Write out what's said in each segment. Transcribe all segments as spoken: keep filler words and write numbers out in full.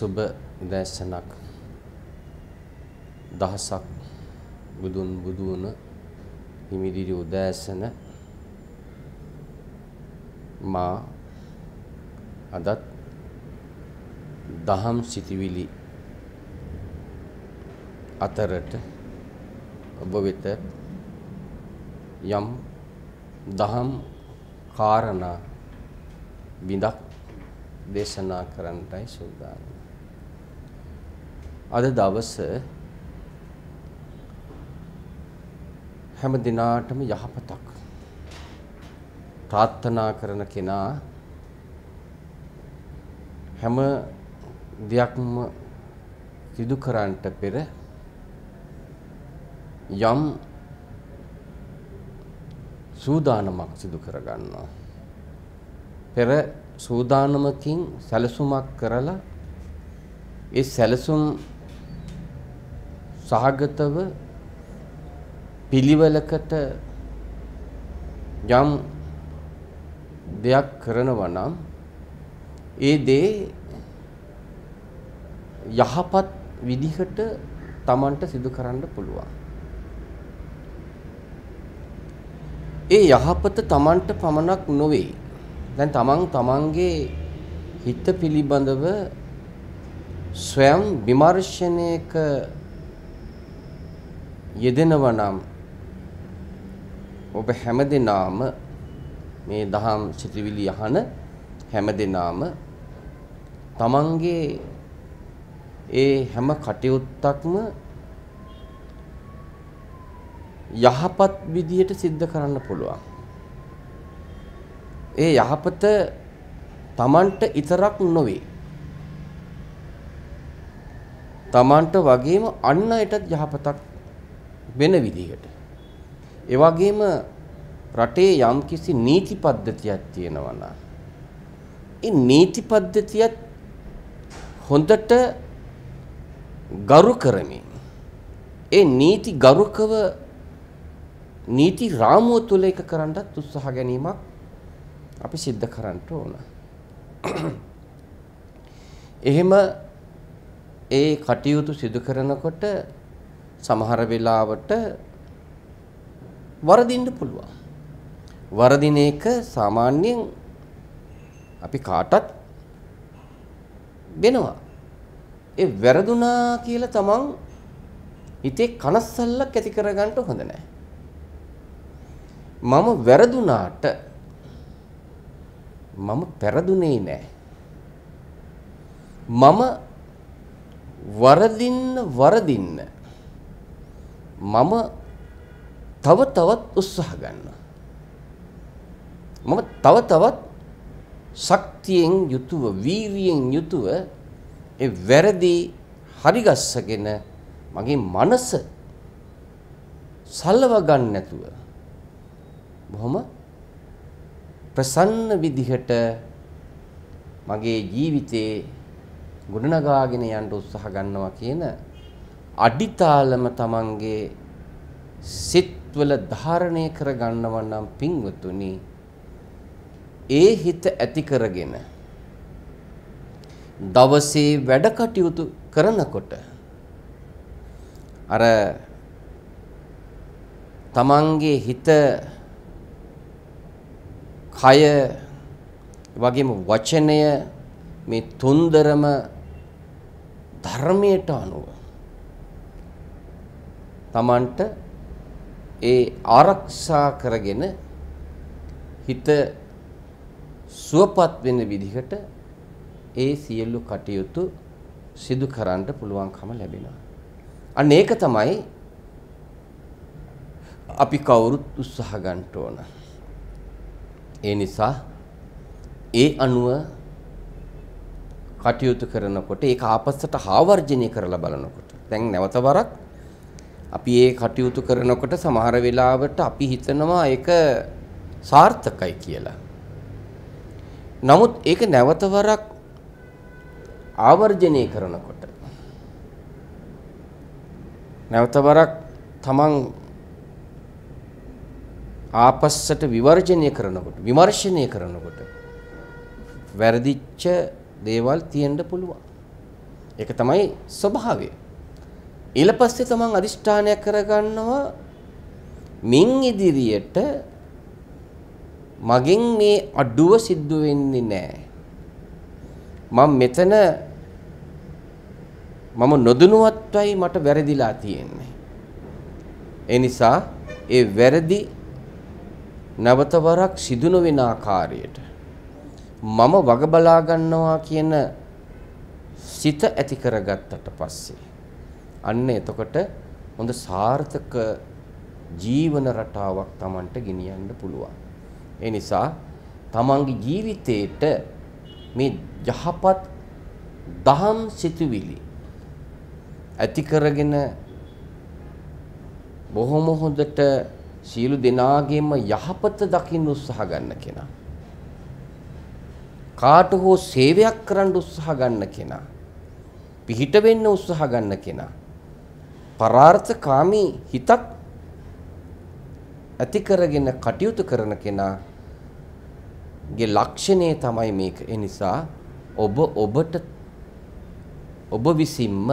සුබ උදෑසනක් දහසක් බුදුන් බුදුන හිමිදිරි උදෑසන මා අදත් දහම් සිටිවිලි අතරට ඔබ වෙත යම් දහම් කාරණා බිඳක් දේශනා කරන්නටයි සූදානම්. අද දවස හැම දිනාටම යහපතක් ප්‍රාර්ථනා කරන කෙනා හැම දෙයක්ම සිදු කරන්නට පෙර යම් සූදානමක් සිදු කරගන්නවා. පෙර සූදානමකින් සැලසුමක් කරලා ඒ සැලසුම් සහගතව පිළිවෙලකට යම් දෙයක් කරනවා නම් ඒ දේ යහපත් විදිහට Tamanට සිදු කරන්න පුළුවන්. ඒ යහපත Tamanට පමණක් නොවේ. දැන් Taman Tamanගේ හිත පිළිබඳව ස්වයං විමර්ශනයක යෙදෙනවා නම් ඔබ හැමදෙනාම මේ දහම් සිතිවිලි අහන හැමදෙනාම Tamanගේ ඒ හැම කටයුත්තක්ම යහපත් විදියට සිද්ධ කරන්න පුළුවන්. ඒ යහපත Tamanට ඉතරක් නොවේ. Tamanට වගේම අන් අයටත් යහපතක් වෙන විදිහට. ඒ වගේම රටේ යම්කිසි නීති පද්ධතියක් තියෙනවා නම් ඒ නීති පද්ධතියත් හොඳට ගරු කරමින් ඒ නීති ගරුකව නීති රාමුව තුල එක කරන්නත් උත්සාහ ගැනීමක් අපි සිද්ධ කරන්න ඕන. එහෙම ඒ කටයුතු සිදු කරනකොට සමහර වෙලාවට වරදින්න පුළුවන්. වරදින එක සාමාන්‍යයෙන් අපි කාටත් වෙනවා. ඒ වැරදුනා කියලා තමන් හිතේ කනස්සල්ලක් ඇති කරගන්න හොඳ නැහැ. මම වැරදුනාට මම පෙරදුනේ නැහැ. මම වරදින්න වරදින්න මම තව තවත් උත්සාහ ගන්නවා. මම තව තවත් ශක්තියෙන් යුතුව වීරියෙන් යුතුව ඒ වැරදි හරිගස්සගෙන මගේ මනස සල්ලව ගන්න නැතුව බොහොම ප්‍රසන්න විදිහට මගේ ජීවිතේ ගොඩනගාගෙන යන්න උත්සාහ ගන්නවා කියන අඩිතාලම තමන්ගේ සිත්වල ධාරණය කර ගන්නවා නම් පින්වතුනි ඒ හිත ඇති කරගෙන දවසේ වැඩ කටයුතු කරනකොට අර තමන්ගේ හිත කය වගේම වචනය මේ තුන්දරම ධර්මයට අනුව තමන්ට ඒ ආරක්ෂා කරගෙන හිත සුවපත් වෙන විදිහට ඒ සියලු කටයුතු සිදු කරන්න පුළුවන්කම ලැබෙනවා. අන්න ඒක තමයි අපි කවුරුත් උත්සාහ ගන්න ඕන. ඒ නිසා ඒ අනුව කටයුතු කරනකොට ඒක ආපස්සට ආවර්ජනය කරලා බලනකොට දැන් නැවත වරක් අපි ඒ කටයුතු කරනකොට සමහර වෙලාවට අපි හිතනවා ඒක සාර්ථකයි කියලා. නමුත් ඒක නැවත වරක් ආවර්ජනය කරනකොට නැවත වරක් තමන් ආපස්සට විවර්ජනය කරනකොට විමර්ශනය කරනකොට වැරදිච්ච දේවල් තියෙන්න පුළුවන්. ඒක තමයි ස්වභාවය. ඊට පස්සේ තමන් අදිෂ්ඨානයක් කරගන්නවා මින් ඉදිරියට මගෙන් මේ අඩුව සිද්ධ වෙන්නේ නැහැ. මම මෙතන මම නොදනුවත්වයි මට වැරදිලා තියෙන්නේ. ඒ නිසා ඒ වැරදි නැවත වරක් සිදු නොවන ආකාරයට මම වග බලා ගන්නවා කියන සිත ඇති කරගත්තට පස්සේ අන්න එතකොට හොඳ සාර්ථක ජීවන රටාවක් Tamanට ගෙනියන්න පුළුවන්. ඒ නිසා තමන්ගේ ජීවිතේට මේ යහපත් දහම් සිතුවිලි ඇති කරගෙන බොහොම හොඳට සියලු දෙනාගේම යහපත දකින්න උත්සාහ ගන්න කෙනා. කාට හෝ සේවයක් කරන්න උත්සාහ ගන්න කෙනා. පිහිට වෙන්න උත්සාහ ගන්න කෙනා. පරාර්ථකාමී හිතක් ඇති කරගෙන කටයුතු කරන කෙනාගේ ලක්ෂණය තමයි මේක. ඒ නිසා ඔබ ඔබට ඔබ විසින්ම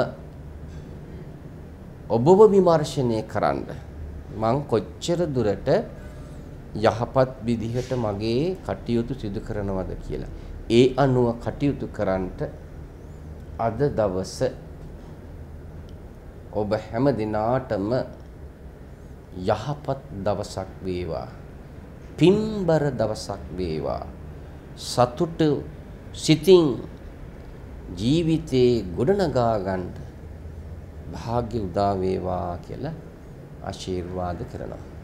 ඔබව විමර්ශනය කරන්න මං කොච්චර දුරට යහපත් විදිහට මගේ කටයුතු සිදු කරනවද කියලා. ඒ අනුව කටයුතු කරන්නට අද දවස ඔබ හැම දිනාටම යහපත් දවසක් වේවා. පින්බර දවසක් වේවා. සතුට සිතින් ජීවිතේ ගොඩනගා ගන්න භාග්‍ය උදා වේවා කියලා ආශිර්වාද කරනවා.